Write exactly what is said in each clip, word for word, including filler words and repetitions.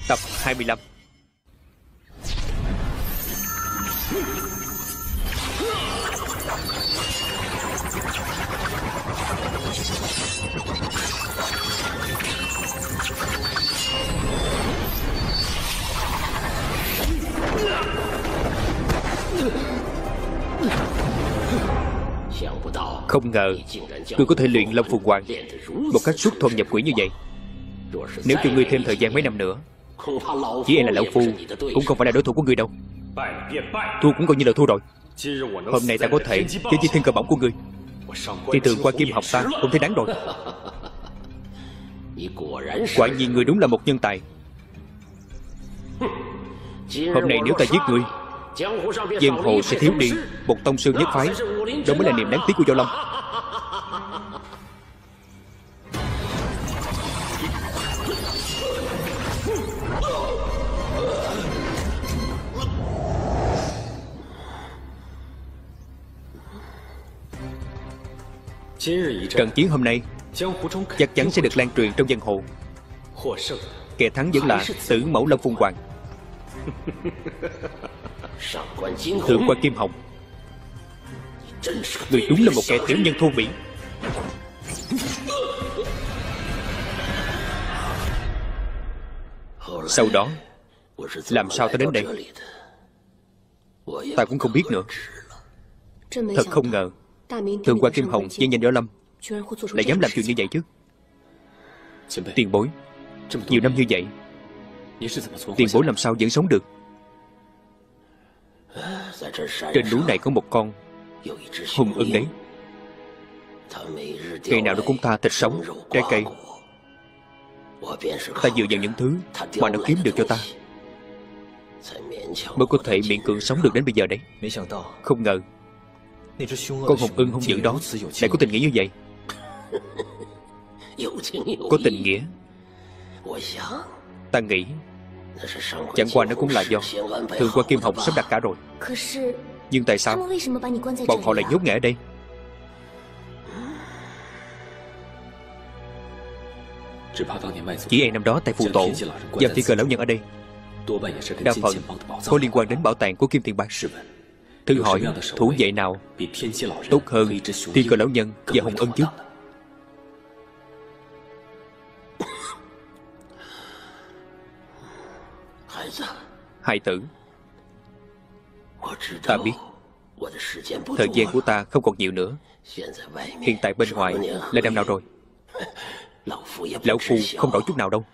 Tập hai mươi lăm. Không ngờ ngươi có thể luyện Lâm Phùng Hoàng một cách xuất thuần nhập quỷ như vậy. Nếu cho ngươi thêm thời gian mấy năm nữa, chỉ e là lão phu cũng không phải là đối thủ của ngươi đâu. Thua cũng coi như là thua rồi. Hôm nay ta có thể chế chi thiên cơ bổng của ngươi, thì thường qua kim học ta cũng thấy đáng rồi. Quả nhiên ngươi đúng là một nhân tài. Hôm nay nếu ta giết ngươi, giang hồ sẽ thiếu đi một tông sư nhất phái. Đó mới là niềm đáng tiếc của Võ Lâm. Trận chiến hôm nay chắc chắn sẽ được lan truyền trong giang hồ. Kẻ thắng vẫn là Tử Mẫu Lâm Phùng Hoàng, thượng quan Kim Hồng. Người đúng là một kẻ tiểu nhân thô bỉ. Sau đó làm sao ta đến đây, ta cũng không biết nữa. Thật không ngờ thượng quan Kim Hồng danh danh Võ Lâm lại dám làm chuyện như vậy chứ. Tiền bối, nhiều năm như vậy, tiền bối làm sao vẫn sống được? Trên núi này có một con hung ưng đấy, ngày nào nó cũng tha thịt sống, trái cây. Ta dựa vào những thứ mà nó kiếm được cho ta mới có thể miễn cưỡng sống được đến bây giờ đấy. Không ngờ con hùng ưng hung dữ đó lại có tình nghĩa như vậy. Có tình nghĩa, ta nghĩ chẳng qua nó cũng là do thượng quan Kim Hồng sắp đặt cả rồi. Nhưng tại sao bọn họ lại nhốt ngã ở đây? Chỉ e năm đó tại phù tổ giam Thiên Cơ lão nhân ở đây, đa phần có liên quan đến bảo tàng của Kim Tiền Bang. Thử hỏi thủ vệ nào tốt hơn Thiên Cơ lão nhân và Hùng Ân chứ? Hài tử, ta biết thời gian của ta không còn nhiều nữa. Hiện tại bên ngoài là năm nào rồi? Lão phu không đổi chút nào đâu.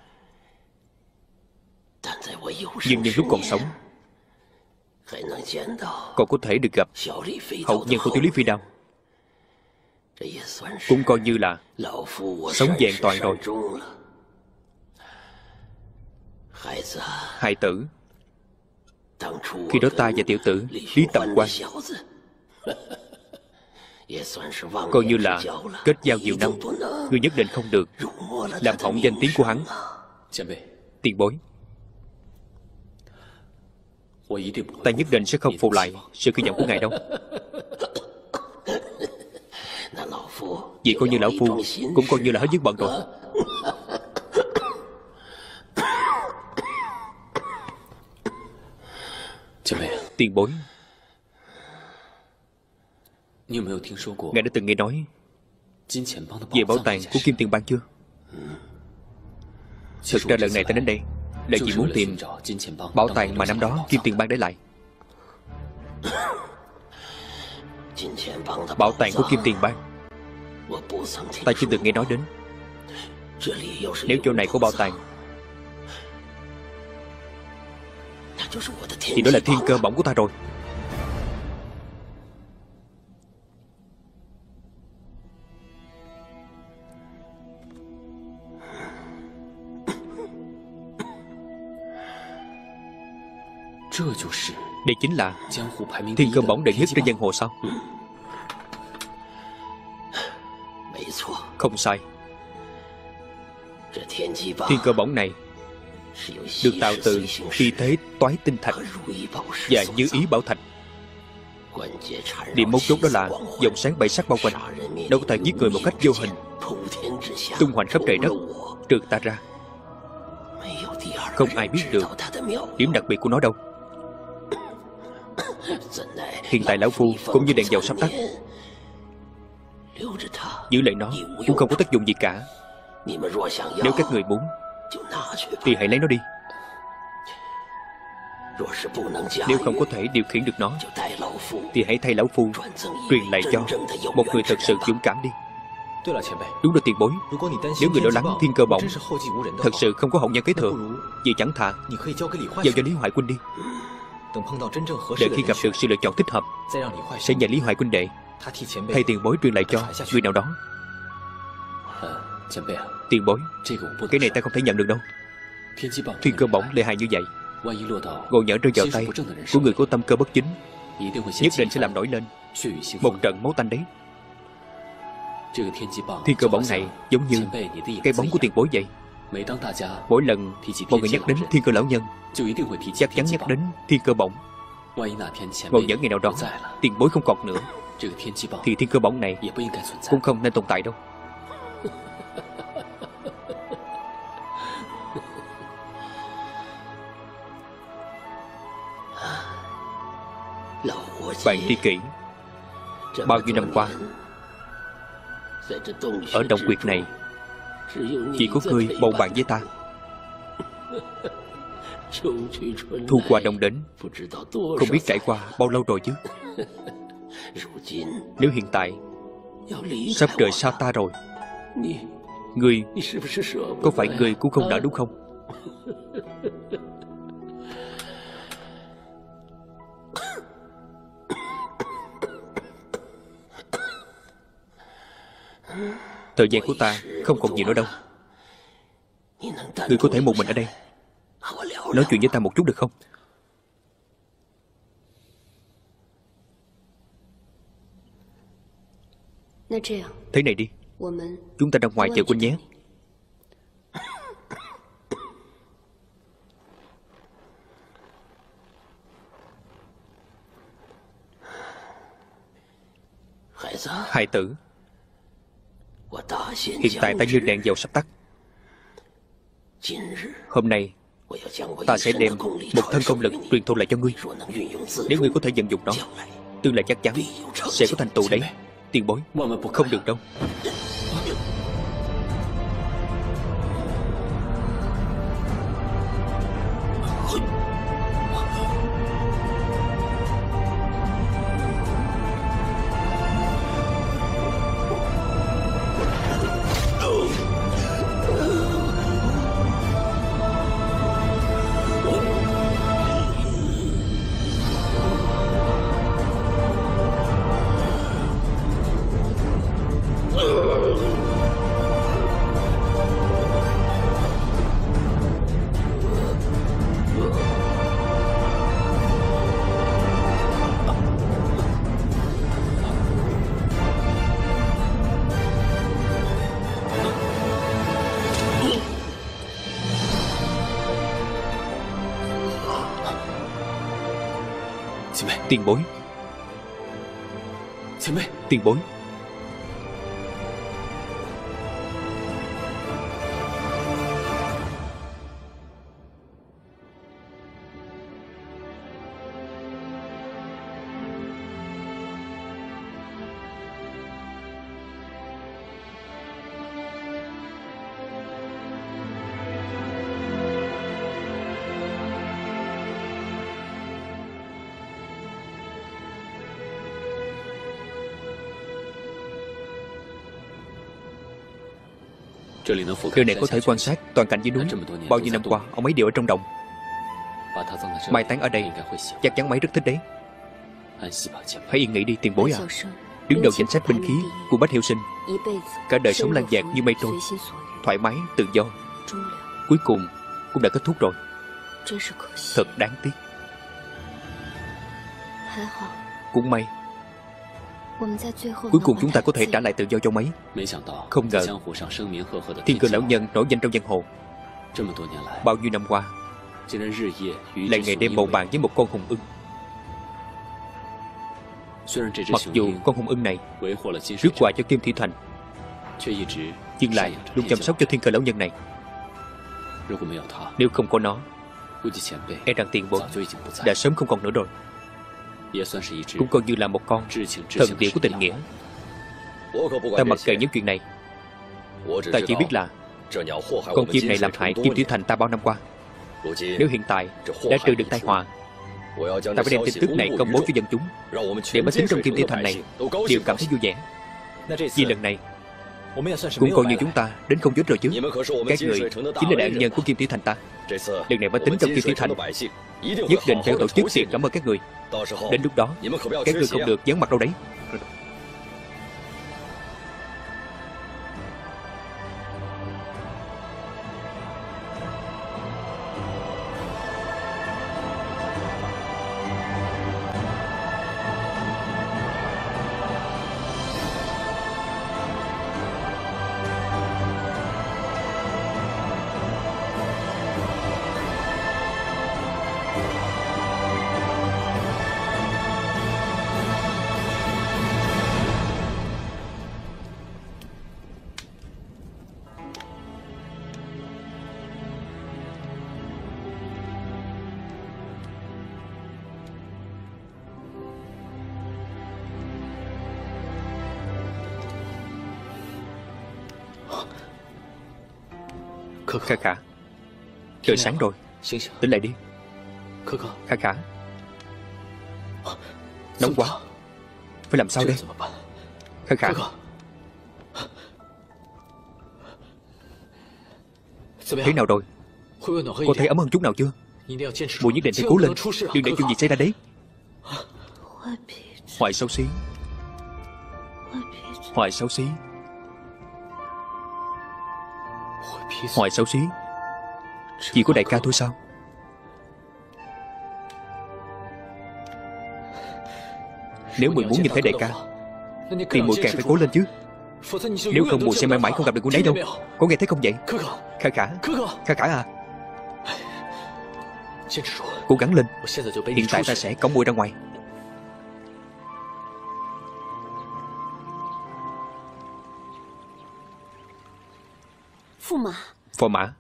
Nhưng nhân lúc còn sống còn có thể được gặp hậu nhân của Tiểu Lý Phi Đao, cũng coi như là sống vẹn toàn rồi. Hài tử, khi đó ta và tiểu tử Lý Tầm Quan coi như là kết giao nhiều năm, ngươi nhất định không được làm hỏng danh tiếng của hắn. Tiền bối, ta nhất định sẽ không phụ lại sự kỳ vọng của ngài đâu. Vậy coi như lão phu cũng coi như là hết dứt bận rồi. Tiền bối, ngài đã từng nghe nói về bảo tàng của Kim Tiền Bang chưa? Thực ra lần này ta đến đây là chỉ muốn tìm bảo tàng mà năm đó Kim Tiền Bang để lại. Bảo tàng của Kim Tiền Bang ta chưa từng nghe nói đến. Nếu chỗ này có bảo tàng thì đó là thiên cơ bổng của ta rồi. Đây chính là thiên cơ bổng đệ nhất trên giang hồ sao? Không sai. Thiên cơ bổng này được tạo từ phi thế toái tinh thạch và như ý bảo thạch. Điểm mấu chốt đó là dòng sáng bảy sắc bao quanh, đâu có thể giết người một cách vô hình, tung hoành khắp trời đất, trừ ta ra Không ai biết được điểm đặc biệt của nó đâu. Hiện tại lão phu cũng như đèn dầu sắp tắt, giữ lại nó cũng không có tác dụng gì cả. Nếu các người muốn thì hãy lấy nó đi. Nếu không có thể điều khiển được nó thì hãy thay lão phu truyền lại cho một người thật sự dũng cảm đi. Đúng rồi tiền bối, nếu người lo lắng thiên cơ bổng thật sự không có hậu nhân kế thừa, vậy chẳng thà giao cho Lý Hoài huynh đi. Đợi khi gặp được sự lựa chọn thích hợp, sẽ nhờ Lý Hoài huynh đệ thay tiền bối truyền lại cho người nào đó. Tiền bối, cái này ta không thể nhận được đâu. Thiên cơ bổng lợi hại như vậy, ngộ nhỡ rơi vào tay của người có tâm cơ bất chính, nhất định sẽ làm nổi lên một trận máu tanh đấy. Thiên cơ bổng này giống như cái bóng của tiền bối vậy. Mỗi lần mọi người nhắc đến thiên cơ lão nhân, chắc chắn nhắc đến thiên cơ bổng. Ngộ nhỡ ngày nào đó tiền bối không còn nữa, thì thiên cơ bổng này cũng không nên tồn tại đâu. Bạn tri kỷ, bao nhiêu năm qua ở động quyệt này chỉ có ngươi bầu bạn với ta. Thu qua đông đến không biết trải qua bao lâu rồi chứ. Nếu hiện tại sắp rời xa ta rồi, ngươi có phải ngươi cũng không nỡ đúng không? Thời gian của ta không còn nhiều nữa đâu. Ngươi có thể một mình ở đây nói chuyện với ta một chút được không? Thế này đi, chúng ta ra ngoài chờ quân nhé. Hài tử, hiện tại ta như đèn dầu sắp tắt. Hôm nay ta sẽ đem một thân công lực truyền thụ lại cho ngươi. Nếu ngươi có thể vận dụng nó, tương lai chắc chắn sẽ có thành tựu đấy. Tiền bối, không được đâu. Tiền bối, tiền bối. Nơi này có thể quan sát toàn cảnh dưới núi. Bao nhiêu năm qua ông ấy đều ở trong đồng. Mai táng ở đây chắc chắn mấy rất thích đấy. Hãy yên nghỉ đi tiền bối à. Đứng đầu danh sách binh khí của Bách Hiệu Sinh, cả đời sống lan dạt như mây trôi, thoải mái tự do, cuối cùng cũng đã kết thúc rồi. Thật đáng tiếc. Cũng may cuối cùng chúng ta có thể trả lại tự do cho mấy. Không ngờ thiên cơ lão nhân nổi danh trong giang hồ, bao nhiêu năm qua lại ngày đêm bầu bạn với một con hùng ưng. Mặc dù con hùng ưng này rước quà cho Kim Thị Thành, nhưng lại luôn chăm sóc cho thiên cơ lão nhân này. Nếu không có nó, e rằng tiền bối đã sớm không còn nữa rồi. Cũng coi như là một con thần điểu của tình nghĩa. Ta mặc kệ những chuyện này. Ta chỉ biết là con chim này làm hại Kim Tiểu Thành ta bao năm qua. Nếu hiện tại đã trừ được tai họa, ta phải đem tin tức này công bố cho dân chúng, để bách tính trong Kim Tiểu Thành này đều cảm thấy vui vẻ. Vì lần này cũng coi như chúng ta đến không dứt rồi chứ. Các người chính là đại ân nhân của Kim Tiểu Thành ta. Lần này bách tính trong Kim Tiểu Thành nhất định phải tổ chức tiệc cảm ơn các người. Đến lúc đó các người không được dán mặt đâu đấy. Khả Khả, trời sáng rồi, tỉnh lại đi. Khả Khả, nóng quá, phải làm sao đây? Khả Khả, thế nào rồi? Cô thấy ấm hơn chút nào chưa? Mùi nhất định phải cố lên, đừng để chuyện gì xảy ra đấy. Hoài xấu xí, Hoài xấu xí, Hoài xấu xí. Chỉ có đại ca thôi sao? Nếu mùi muốn nhìn thấy đại ca thì mùi càng phải cố lên chứ. Nếu không mùi sẽ mãi mãi không gặp được cô ấy đâu. Có nghe thấy không vậy? Khả Khả, Khả Khả à, cố gắng lên. Hiện tại ta sẽ cõng mùi ra ngoài. Phò mã,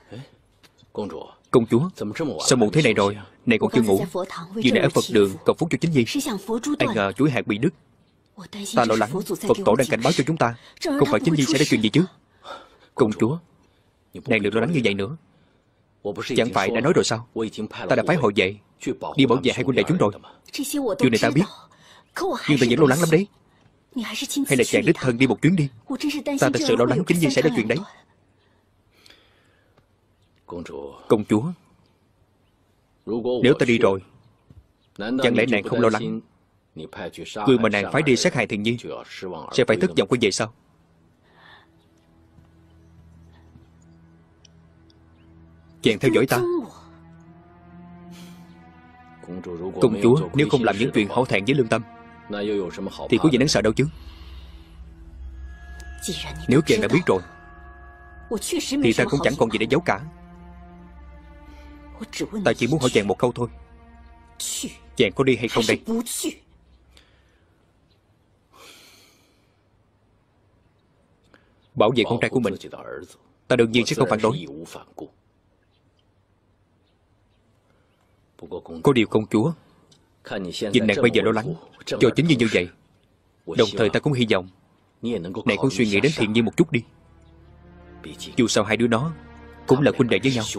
công chúa, sao muộn thế này rồi? Này còn chưa ngủ. Vừa nãy ở Phật đường cầu phúc cho chính nhi, ai ngờ chuỗi hạt bị đứt. Ta lo lắng Phật tổ đang cảnh báo cho chúng ta, không phải chính nhi sẽ ra chuyện gì chứ. Công chúa, nàng đừng lo lắng như vậy nữa. Chẳng phải đã nói rồi sao? Ta đã phái hộ vệ đi bảo vệ hai huynh đệ chúng rồi. Chuyện này ta biết, nhưng ta vẫn lo lắng lắm đấy. Hay là chàng đích thân đi một chuyến đi. Ta thật sự lo lắng chính nhi sẽ ra chuyện đấy. Công chúa, nếu ta đi rồi, chẳng lẽ nàng không lo lắng người mà nàng phái đi sát hại Thiện Nhi sẽ phải thất vọng quay về sao? Chàng theo dõi ta. Công chúa nếu không làm những chuyện hổ thẹn với lương tâm thì có gì đáng sợ đâu chứ. Nếu chàng đã biết rồi thì ta cũng chẳng còn gì để giấu cả. Ta chỉ muốn hỏi chàng một câu thôi, chàng có đi hay không đây? Bảo vệ con trai của mình, ta đương nhiên sẽ không phản đối. Có điều công chúa, nhìn nàng bây giờ lo lắng cho chính như như vậy, đồng thời ta cũng hy vọng nàng cũng suy nghĩ đến Thiện Nhi một chút đi. Dù sao hai đứa nó cũng là huynh đệ với nhau.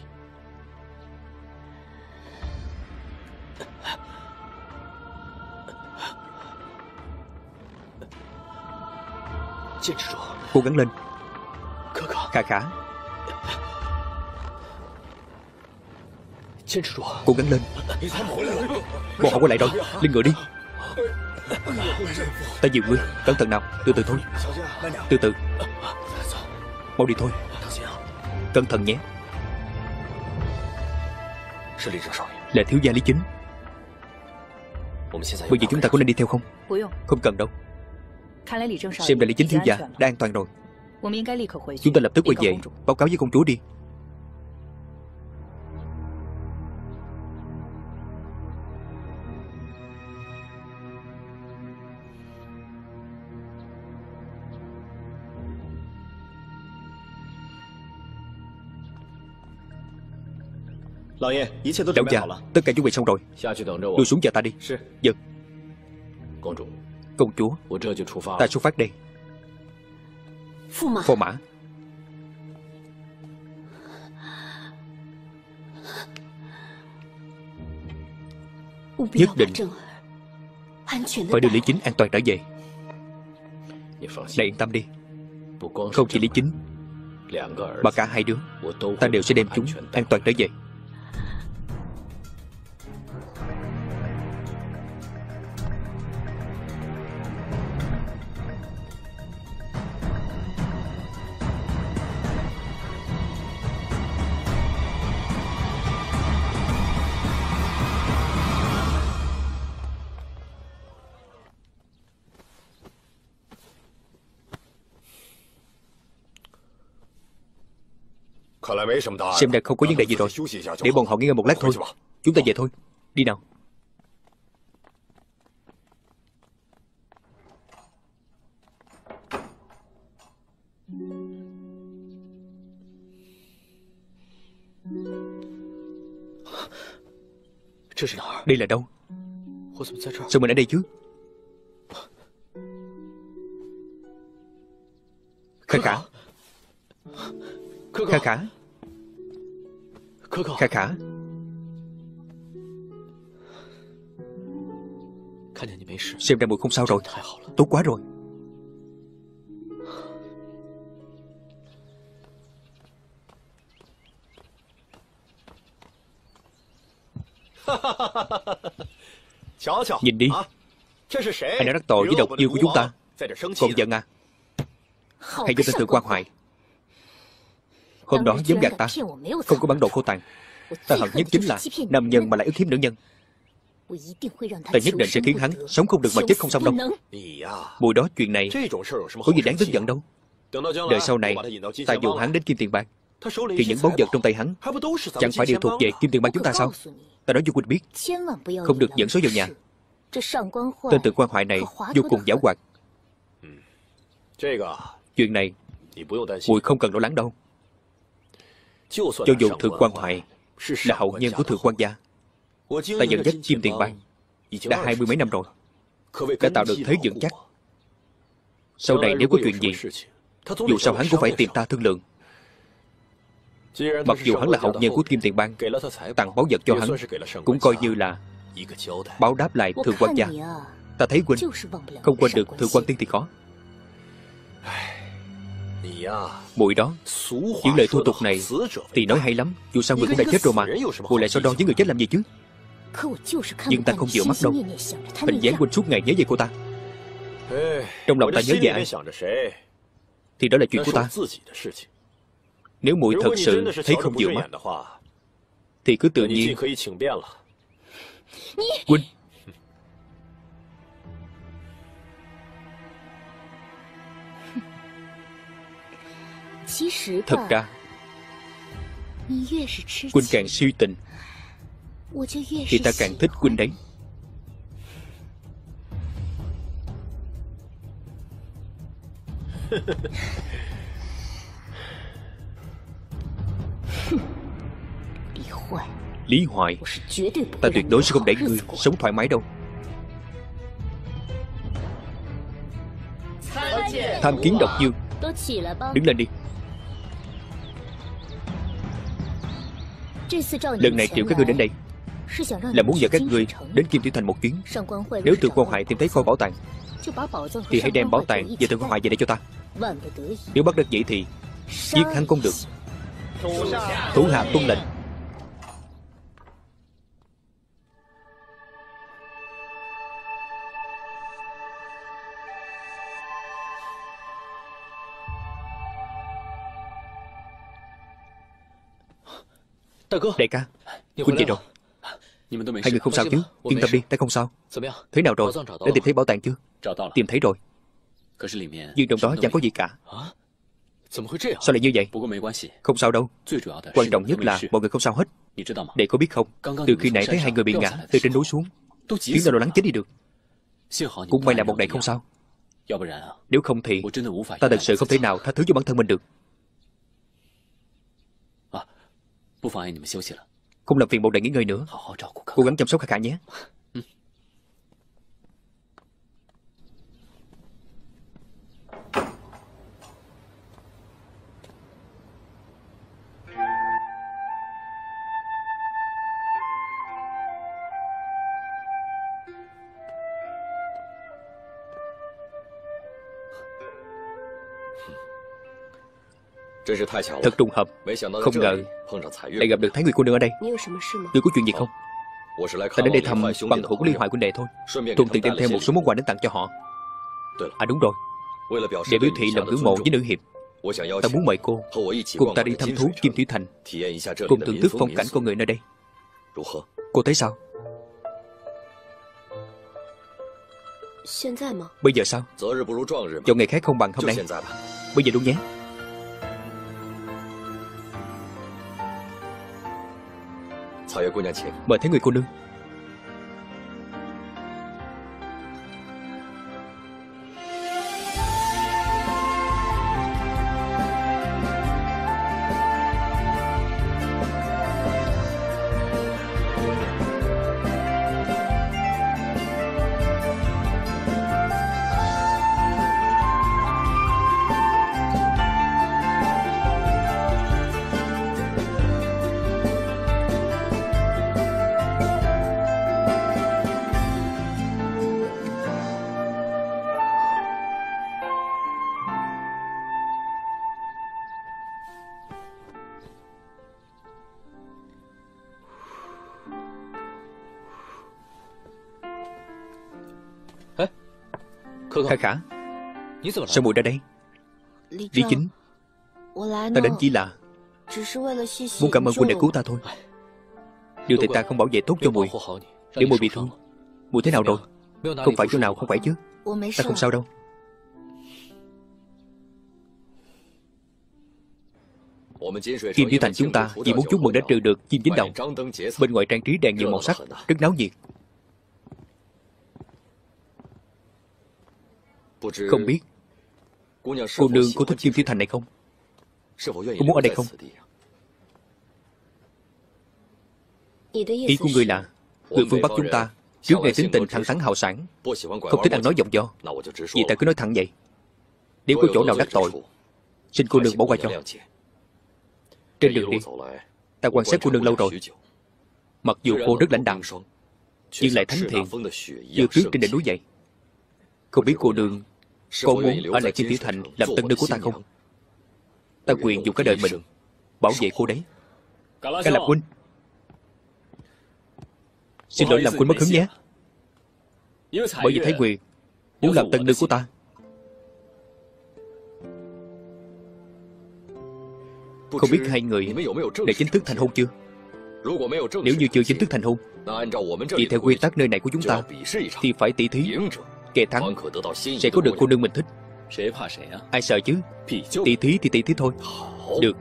Cố gắng lên. Khả Khả, cố gắng lên. Bọn họ quay lại rồi, lên ngựa đi. Ta dìu ngươi, cẩn thận nào. Từ từ thôi, từ từ. Mau đi thôi, cẩn thận nhé. Là thiếu gia Lý Chính. Bây giờ chúng ta có nên đi theo không? Không cần đâu. Xem ra Lý Chính thiếu gia đã an toàn rồi. Chúng ta lập tức quay về báo cáo với công chúa đi. Lão già, tất cả chuẩn bị xong rồi. Lui xuống chờ ta đi. Vâng. Công chúa, ta xuất phát đây. Phò mã. Nhất định phải đưa Lý Chính an toàn trở về. Này yên tâm đi. Không chỉ Lý Chính mà cả hai đứa, ta đều sẽ đem chúng an toàn trở về. Xem ra không có vấn đề gì rồi. Để bọn họ nghỉ ngơi một lát thôi. Chúng ta về thôi. Đi nào. Đây là đâu? Sao mình ở đây chứ? Khả khả. Khả khả. Khả khả. Xem ra muội không sao rồi. Tốt quá rồi. Nhìn đi. Anh đã đắc tội với độc yêu của chúng ta, còn giận à? Hãy cho tên Thượng Quan Hoài. Hôm đó dám gạt ta, không có bản đồ khô tàn. Ta hận nhất chính là nam nhân mà lại ức hiếp nữ nhân. Ta nhất định sẽ khiến hắn sống không được mà chết không xong đâu. Mùi đó, chuyện này có gì đáng tức giận đâu. Đợi sau này ta dụ hắn đến Kim Tiền Bang, thì những báu vật trong tay hắn chẳng phải đều thuộc về Kim Tiền Bang chúng ta sao? Ta nói cho Huynh biết, không được dẫn số vào nhà. Tên Thượng Quan Hoài này vô cùng giảo hoạt. Chuyện này muội không cần lo lắng đâu. Cho dù Thượng Quan Hoài là hậu nhân của Thượng Quan gia, ta dẫn dắt Kim Tiền Bang đã hai mươi mấy năm rồi, đã tạo được thế vững chắc. Sau này nếu có chuyện gì, dù sao hắn cũng phải tìm ta thương lượng. Mặc dù hắn là hậu nhân của Kim Tiền Bang, tặng báu vật cho hắn cũng coi như là báo đáp lại Thượng Quan gia. Ta thấy Huynh không quên được Thượng Quan Tiên thì khó. Muội đó, những lời thô tục này thì nói hay lắm, dù sao người cũng đã chết rồi mà, muội lại so đo với người chết làm gì chứ? Nhưng ta không chịu mắt đâu. Hình dáng Huynh suốt ngày nhớ về cô ta. Trong lòng ta nhớ về ai thì đó là chuyện của ta. Nếu muội thật sự thấy không vừa mắt thì cứ tự nhiên. Huynh, thật ra Huynh càng si tình thì ta càng thích Huynh đấy. Lý Hoài, ta tuyệt đối sẽ không để ngươi sống thoải mái đâu. Tham kiến độc dương, đứng lên đi. Lần này triệu các ngươi đến đây là muốn dẫn các ngươi đến Kim Tiểu Thành một chuyến. Nếu Thượng Quan Hoài tìm thấy kho bảo tàng thì hãy đem bảo tàng và Thượng Quan Hoài về đây cho ta. Nếu bắt được dĩ thì giết hắn cũng được. Thủ hạ tuân lệnh. Đại ca, Huynh về rồi. Hai người không sao chứ? Yên tâm đi, ta không sao. Thế nào rồi? Đã tìm thấy bảo tàng chưa? Tìm thấy rồi. Nhưng trong đó chẳng có gì cả. Sao lại như vậy? Không sao đâu. Quan trọng nhất là mọi người không sao hết. Đệ có biết không, từ khi nãy thấy hai người bị ngã từ trên núi xuống, khiến ta lo lắng chết đi được. Cũng may là một đệ không sao. Nếu không thì ta thật sự không thể nào tha thứ cho bản thân mình được. Không làm phiền bộ đại nghỉ ngơi nữa. Cố gắng chăm sóc Khả Khả nhé. Thật trùng hợp, không ngờ lại gặp được Thái Nguyệt cô nương ở đây. Ngươi có chuyện gì không? Ta đến đây thăm bằng hữu của Liên Hoại huynh đệ thôi, thuận tiện đem theo một số món quà đến tặng cho họ. À đúng rồi, để biểu thị lòng ngưỡng mộ với nữ hiệp, ta muốn mời cô cùng ta đi thăm thú Kim Thủy Thành, cùng thưởng thức phong cảnh con người nơi đây. Cô thấy sao? Bây giờ sao? Chọn ngày khác không bằng hôm nay. Bây giờ luôn nhé. Mời Thái Nguyệt cô nương. Khả Khả, sao muội ra đây? Lý Chính, ta đến chỉ là muốn cảm ơn huynh đã cứu ta thôi. Điều tại ta không bảo vệ tốt cho muội, để muội bị thương. Muội thế nào rồi? Không phải chỗ nào không phải chứ? Ta không sao đâu. Kim Thủy Thành chúng ta chỉ muốn chúc mừng đã trừ được chim dính đầu. Bên ngoài trang trí đèn nhiều màu sắc, rất náo nhiệt. Không biết cô nương có thích Kim Thủy Thành này không? Có muốn ở đây không? Ý của ngươi là người phương Bắc chúng ta trước ngày tính tình thẳng thắn hào sảng, không thích ăn nói vòng vo. Vậy ta cứ nói thẳng vậy. Nếu có chỗ nào đắc tội, xin cô nương bỏ qua cho. Trên đường đi, ta quan sát cô nương lâu rồi. Mặc dù cô rất lãnh đạm, nhưng lại thánh thiện, như tuyết trên đỉnh núi vậy. Không biết cô nương có muốn ở lại Kim Thủy Thành làm tân nương của ta không? Ta nguyện dùng cả đời mình bảo vệ cô đấy. Ca Lập huynh, xin lỗi làm huynh mất hứng nhé. Bởi vì Thái Nguyệt muốn làm tân nương của ta. Không biết hai người đã chính thức thành hôn chưa? Nếu như chưa chính thức thành hôn, thì theo quy tắc nơi này của chúng ta thì phải tỷ thí. Kẻ thắng sẽ có được cô nương mình thích. Ai sợ chứ? Tỷ thí thì tỷ thí thôi. Được.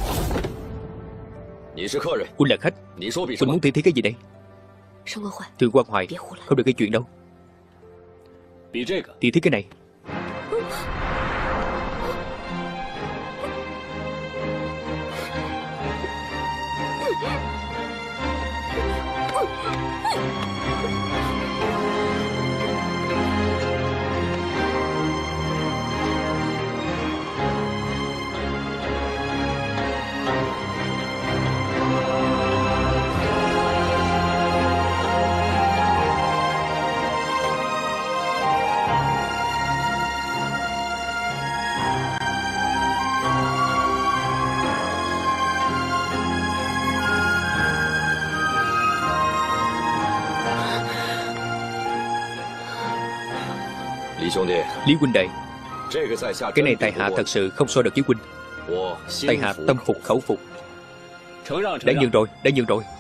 Huynh là khách, huynh muốn tỷ thí cái gì đây? Thượng quan Hoài, không được gây chuyện đâu. Tỷ thí cái này. Lý huynh đệ, cái này tại hạ thật sự không so được với huynh. Tại hạ tâm phục khẩu phục. Đã nhường rồi, đã nhường rồi.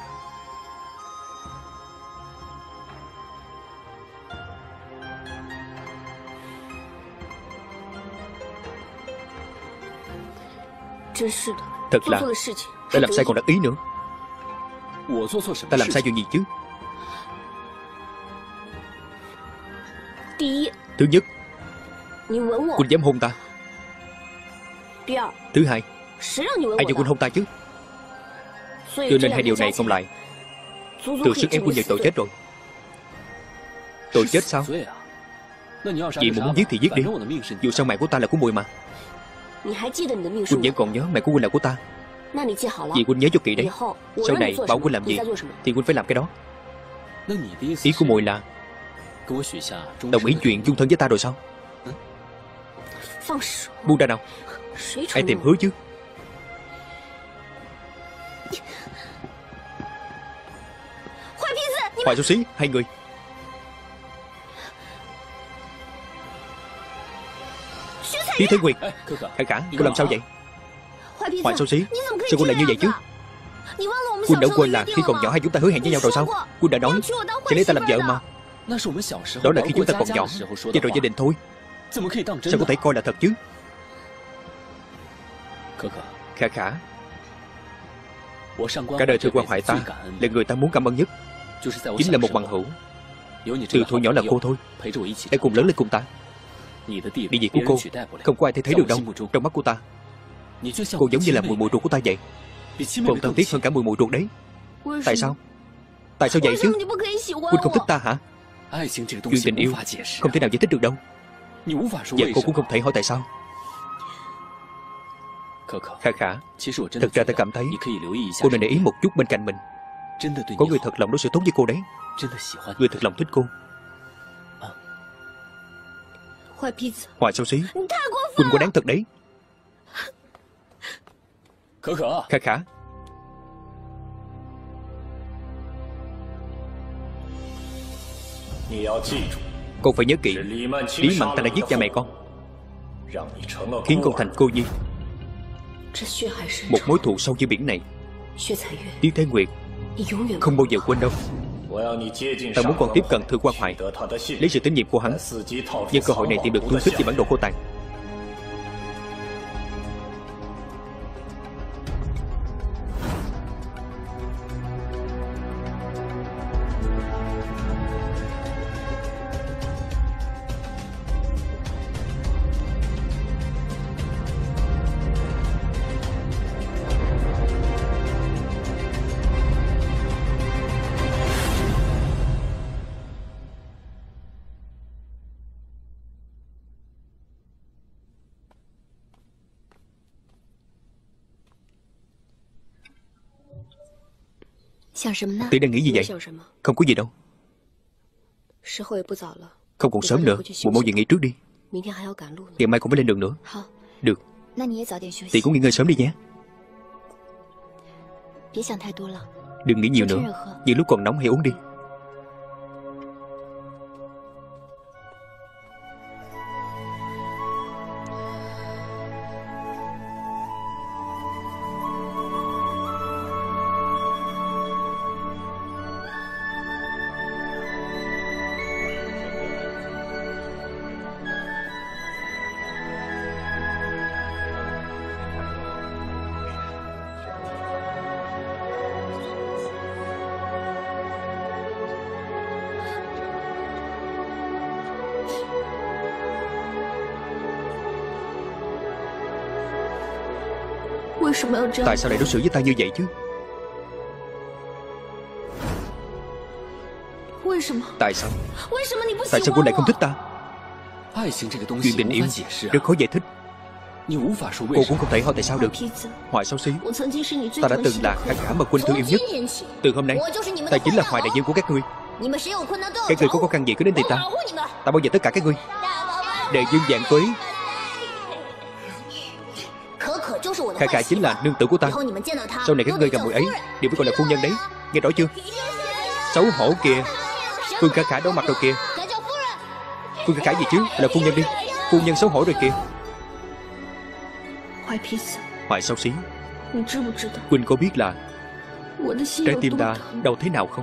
Thật là ta làm sai còn đắc ý nữa. Ta làm sai chuyện gì chứ? Thứ nhất, Huynh dám hôn ta. Thứ hai, ai cho Huynh hôn ta chứ? Cho nên hai điều này cộng lại từ sức ép quân Nhật tội chết rồi. Tội chết sao? Chị mà muốn giết thì giết đi. Dù sao mạng của ta là của Mùi mà. Huynh vẫn còn nhớ mạng của Huynh là của ta. Vì Huynh nhớ cho kỹ đấy. Sau này bảo Huynh làm gì thì Huynh phải làm cái đó. Ý của Mùi là đồng ý chuyện chung thân với ta rồi sao? Buông ra nào. Ai tìm hứa chứ? Hoài xấu xí, hai người. Lý Thế Nguyệt, Khả Khả, cô làm sao vậy? Hoài xấu xí, sao cô lại như vậy chứ? Quân đã quên là khi còn nhỏ hai chúng ta hứa hẹn với nhau rồi sao? Quân đã nói sẽ lấy ta làm vợ mà. Đó là khi chúng ta còn nhỏ, và rồi gia đình thôi. Sao có thể coi là thật chứ? Khả Khả, cả đời thượng quan Hoài ta là người ta muốn cảm ơn nhất. Chính là một bằng hữu. Từ thuở nhỏ là cô thôi đã cùng lớn lên cùng ta. Địa vị của cô không có ai thể thấy được đâu. Trong mắt của ta, cô giống như là mùi mùi ruột của ta vậy. Còn thân thiết hơn cả mùi mùi ruột đấy. Tại sao? Tại sao vậy chứ? Huynh không thích ta hả? Chuyện tình yêu không thể nào giải thích được đâu. Và cô cũng không thể hỏi tại sao. Khả Khả, thật ra ta cảm thấy cô nên để ý một chút bên cạnh mình. Có người thật lòng đối xử tốt với cô đấy. Người thật lòng thích cô. Hoài xấu xí, Huynh quá đáng thật đấy. Khả Khả, con phải nhớ kỹ, Lý Mạn ta đã giết cha mẹ con, khiến con thành cô nhi. Một mối thù sâu như biển này. Lý Thế Nguyệt, không bao giờ quên đâu. Ta muốn con tiếp cận Thượng quan Hoài, lấy sự tín nhiệm của hắn, nhân cơ hội này tìm được tung tích về bản đồ Khô Tàn. Tỷ đang nghĩ gì vậy? Không có gì đâu. Không còn sớm nữa, muội mau về nghỉ trước đi. Ngày mai cũng phải lên đường nữa. Được. Tỷ cũng nghỉ ngơi sớm đi nhé. Đừng nghĩ nhiều nữa. Những lúc còn nóng hãy uống đi. Tại sao lại đối xử với ta như vậy chứ? Tại sao? Tại sao cô lại không thích ta? Chuyện tình yêu rất khó giải thích. Cô cũng không thể hỏi tại sao được. Hoài xấu xí, ta đã từng là Khả Khả mà Huynh thương yêu nhất. Từ hôm nay, ta chính là Hoài đại nhân của các ngươi. Các ngươi có khó khăn gì cứ đến tìm ta. Ta bảo vệ tất cả các ngươi. Đệ dương vạn tuế. Khả Khả chính là nương tử của ta. Sau này các ngươi gặp muội ấy đều phải gọi là phu nhân đấy. Nghe rõ chưa? Xấu hổ kìa. Phương Khả Khả đỏ mặt rồi kìa. Phương Khả Khả gì chứ? Là phu nhân đi. Phu nhân xấu hổ rồi kìa. Hoài xấu xí, Huynh có biết là trái tim ta đau thế nào không?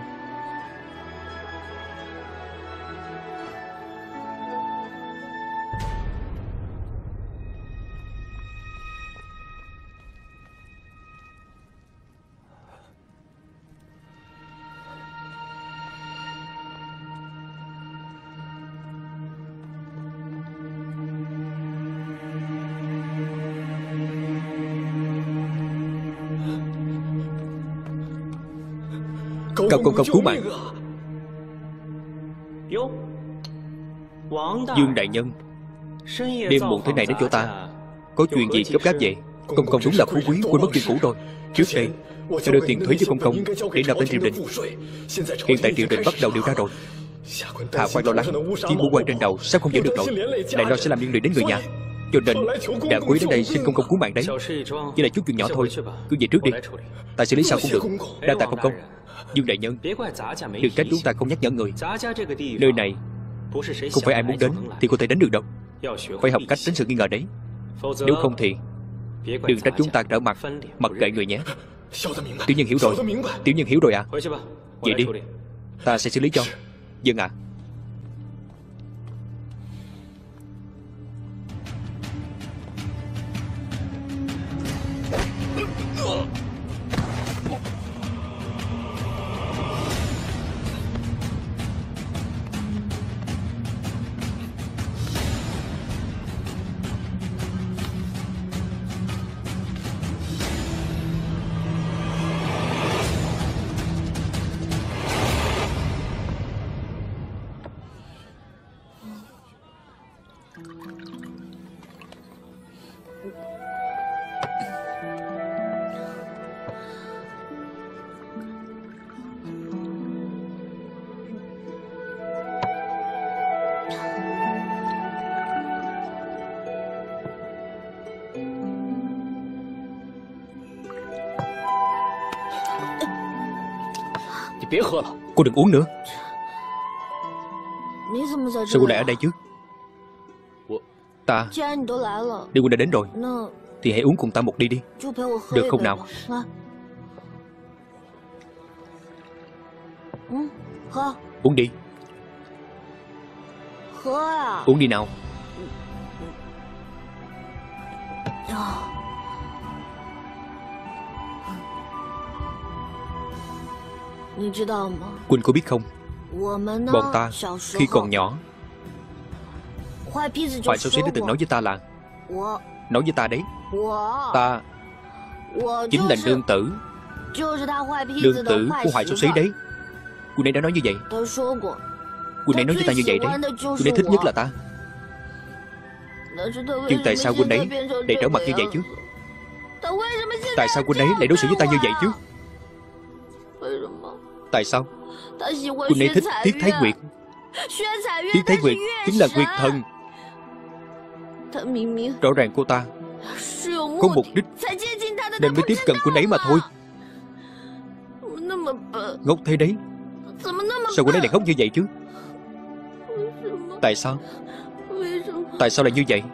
Cầu công công cứu mạng. Dương đại nhân, đêm muộn thế này đến chỗ ta, có chuyện gì gấp gáp vậy? Công công đúng là phú quý quên mất chuyện cũ rồi. Trước đây ta đưa tiền thuế cho công công để nộp lên triều đình. Hiện tại triều đình bắt đầu điều tra rồi. Hạ quan lo lắng chỉ mũ quan trên đầu sắp không giữ được nổi, lại lo sẽ làm liên lụy đến người nhà, cho nên đã cố ý đến đây xin công công cứu mạng đấy. Chỉ là chút chuyện nhỏ thôi, cứ về trước đi, ta xử lý sau cũng được. Đa tạ công công. Dương đại nhân, đừng trách chúng ta không nhắc nhở người. Nơi này không phải ai muốn đến thì có thể đến được đâu. Phải học cách tránh sự nghi ngờ đấy. Nếu không thì đừng trách chúng ta trở mặt mặc kệ người nhé. Tiểu nhân hiểu rồi. Tiểu nhân hiểu rồi à? Vậy đi, ta sẽ xử lý cho. Dân ạ. Cô đừng uống nữa. Sao cô lại ở đây chứ? Ta Nếu cô đã đến rồi thì hãy uống cùng ta một ly đi. Được không nào? Uống đi. Uống đi nào. Quỳnh có biết không, bọn ta khi còn nhỏ, Hoài xấu xí đã từng nói với ta là, nói với ta đấy, ta chính là nương tử, nương tử của Hoài xấu xí đấy. Quỳnh ấy đã nói như vậy. Quỳnh ấy nói với ta như vậy đấy. Quỳnh ấy thích nhất là ta. Nhưng tại sao Quỳnh ấy lại trở mặt như vậy chứ? Tại sao Quỳnh ấy lại đối xử với ta như vậy chứ? Tại sao Quỳnh ấy thích Tiết Thái Nguyệt? Tiết Thái Nguyệt chính là Nguyệt thần. Rõ ràng cô ta có mục đích nên mới tiếp cận Quỳnh ấy mà thôi. Ngốc thế đấy. Sao Quỳnh ấy lại ngốc như vậy chứ? Tại sao? Tại sao lại như vậy?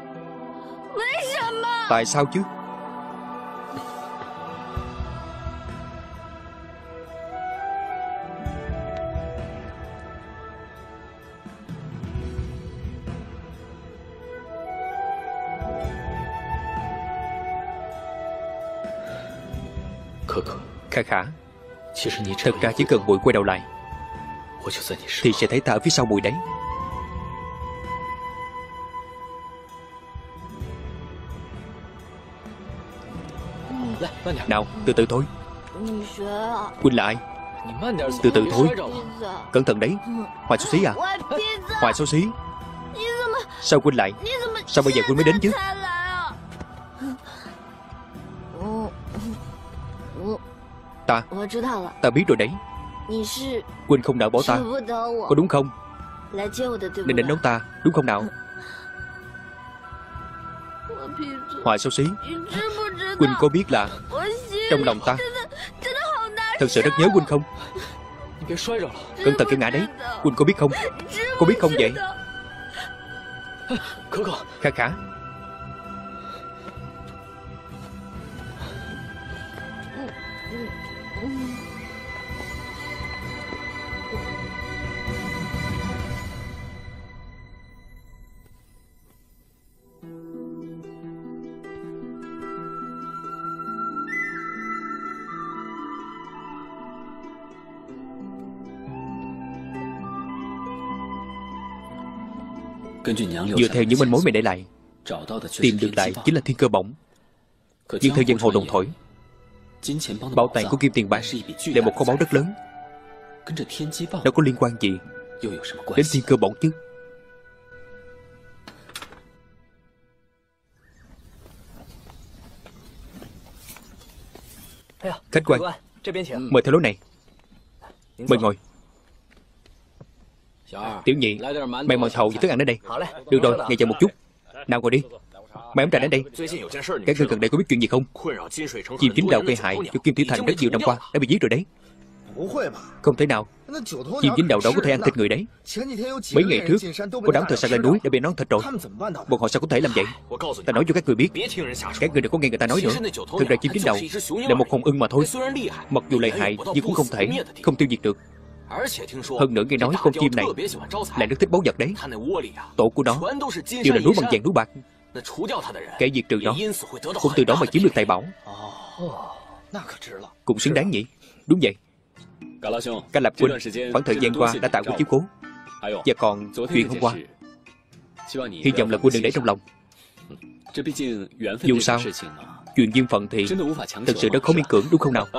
Tại sao chứ? Khả Khả, thật ra chỉ cần muội quay đầu lại thì sẽ thấy ta ở phía sau muội đấy. Nào, từ từ thôi. Quỳnh là ai? Từ từ thôi. Cẩn thận đấy. Hoài xấu xí à? Hoài xấu xí. Sao Quỳnh lại? Sao bây giờ Quỳnh mới đến chứ? Ta Ta biết rồi đấy. Quỳnh không nỡ bỏ ta, có đúng không? Nên đến đón ta, đúng không nào? Hoài xấu xí, Quỳnh có biết là trong lòng ta thật sự rất nhớ Quỳnh không? Cẩn thận cái ngã đấy. Quỳnh có biết không? Có biết không vậy? Khả Khả. Dựa theo những manh mối mày để lại, tìm được lại chính là thiên cơ bổng. Nhưng theo giang hồ đồn thổi, bảo tàng của Kim Tiền Bang là một kho báu rất lớn, Nó có liên quan gì đến thiên cơ bổng chứ? Khách quan, mời theo lối này. Mời ngồi. Tiểu nhị, mang màn thầu và thức ăn đến đây. Được rồi, ngày chờ một chút. Nào ngồi đi. Mang ấm trà đến đây. Các ngươi gần đây có biết chuyện gì không? Chim chính đạo gây hại cho Kim Tiểu Thành rất nhiều năm qua đã bị giết rồi đấy. Không thể nào. Chim chính đạo đâu có thể ăn thịt người đấy. Mấy ngày trước có đám thợ săn lên núi đã bị nó ăn thịt rồi. Bọn họ sao có thể làm vậy? Ta nói cho các người biết, các người đừng có nghe người ta nói nữa. Thực ra chim chính đạo là một hồng ưng mà thôi. Mặc dù lợi hại nhưng cũng không thể không tiêu diệt được. Hơn nữa nghe nói con chim này lại rất thích báu vật đấy. Tổ của nó đều là núi bằng vàng núi bạc. Kẻ diệt trừ nó cũng từ đó mà chiếm được tài bảo. Cũng xứng đáng nhỉ? Đúng vậy. Ca Lạp huynh khoảng thời gian qua đã tạo của chiếu cố. Và còn chuyện hôm qua, hy vọng là huynh đừng để trong lòng. Dù sao, chuyện duyên phận thì thật sự rất khó miễn cưỡng, đúng không nào?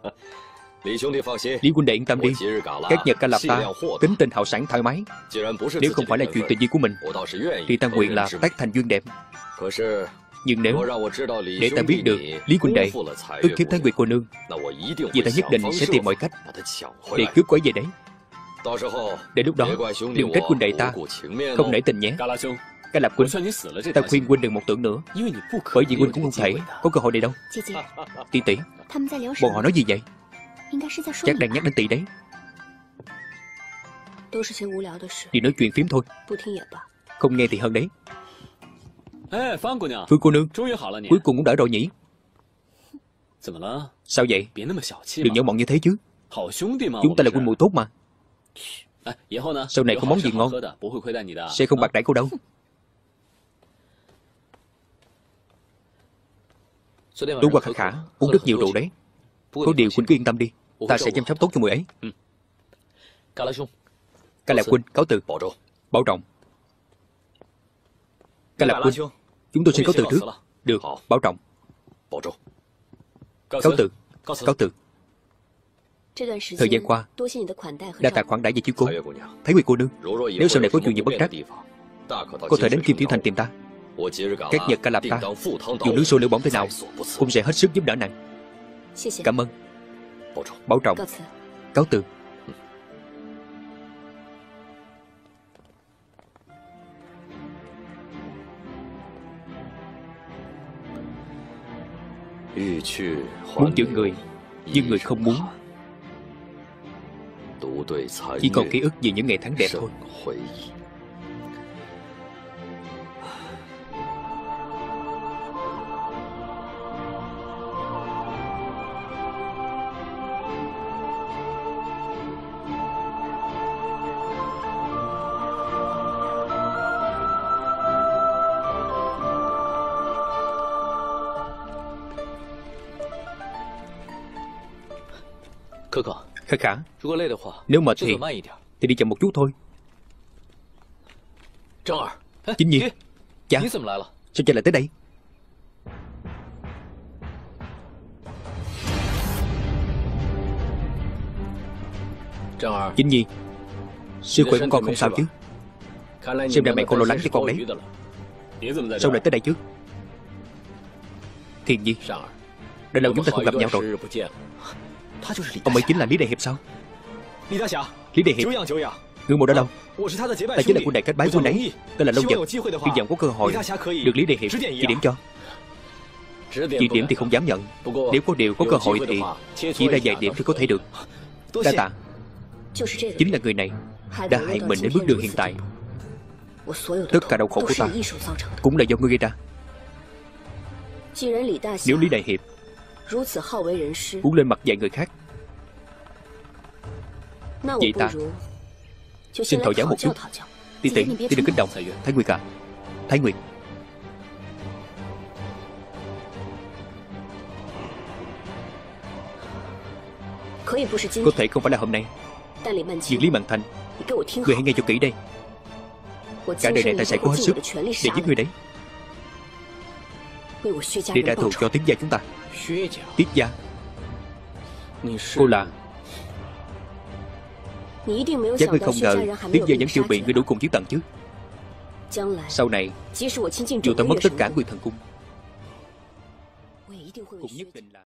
Lý huynh đệ yên tâm đi. Các nhà Ca Lạp ta tính tình hào sảng thoải mái. Nếu không phải là chuyện tình duyên của mình thì ta nguyện là tác thành duyên đẹp. Nhưng nếu để ta biết được Lý huynh đệ ức hiếp Thái Nguyệt cô nương, vậy ta nhất định sẽ tìm mọi cách để cướp cô ấy về đấy. Để lúc đó đừng trách huynh đệ ta không nể tình nhé. Ca Lạp huynh, ta khuyên huynh đừng một tưởng nữa, bởi vì huynh cũng không thể có cơ hội này đâu. Tỷ tỷ, bọn họ nói gì vậy? Chắc đang nhắc đến tỷ đấy. Chỉ nói chuyện phím thôi, không nghe thì hơn đấy. Phương cô nương, cuối cùng cũng đỡ rồi nhỉ? Sao vậy? Đừng nhỏ mọn như thế chứ. Chúng ta là huynh muội tốt mà. Sau này có món gì ngon sẽ không bạc đãi cô đâu. Tối qua Khả Khả uống rất nhiều rượu đấy. Có điều huynh cứ yên tâm đi, ta sẽ chăm sóc tốt cho muội ấy. Ca Lạp huynh cáo từ. Bảo trọng. Ca Lạp huynh, chúng tôi xin cáo từ trước. Được, bảo trọng. Cáo từ. Cáo từ. Thời gian qua đa tạ khoản đãi về chiếu cố. Thái Nguyệt cô nương, nếu sau này có chuyện gì bất trắc, có thể đến Kim Tiểu Thành tìm ta. Các nhà Ca Lạp ta dù nước sôi lửa bỏng thế nào cũng sẽ hết sức giúp đỡ nàng. Cảm ơn. Bảo trọng. Cáo từ. Muốn giữ người nhưng người không muốn, chỉ còn ký ức về những ngày tháng đẹp thôi. Khả Khả, nếu mệt thì thì đi chậm một chút thôi. Chính Nhi, cha, sao cha lại tới đây? Chính Nhi, sức khỏe của con không sao chứ? Xem ra mẹ con lo lắng cho con đấy. Sao lại tới đây chứ? Thiền Nhi, đã lâu chúng ta không gặp nhau rồi. Ông ấy chính là Lý Đại Hiệp sao? Lý Đại Hiệp, ngưỡng mộ đã lâu. Ta chính là quân đại kết bái quân đấy, tên là Lâu Giật. Hy vọng có cơ hội được Lý Đại Hiệp chỉ điểm cho. Chỉ điểm thì không dám nhận. Nếu có điều có cơ hội thì chỉ là vài điểm thì có thể được. Đa tạ. Chính là người này đã hại mình đến bước đường hiện tại. Tất cả đau khổ của ta cũng là do ngươi gây ra. Nếu Lý Đại Hiệp muốn lên mặt dạy người khác, vậy ta xin thọ giáo một chút. Tỷ tỷ, tỷ đừng kích động. Thái Nguyệt à, Thái Nguyệt, có thể không phải là hôm nay, nhưng Lý Mạn Thành, người hãy nghe cho kỹ đây. Cả đời này ta sẽ cố hết sức để giết người đấy, để trả thù cho Tiết gia chúng ta. Tiết gia? Cô là Chắc ngươi không ngờ đến giờ vẫn chưa bị ngươi đuổi cùng chiến tần chứ. Sau này dù ta mất tất cả Nguyên Thần Cung cũng nhất định là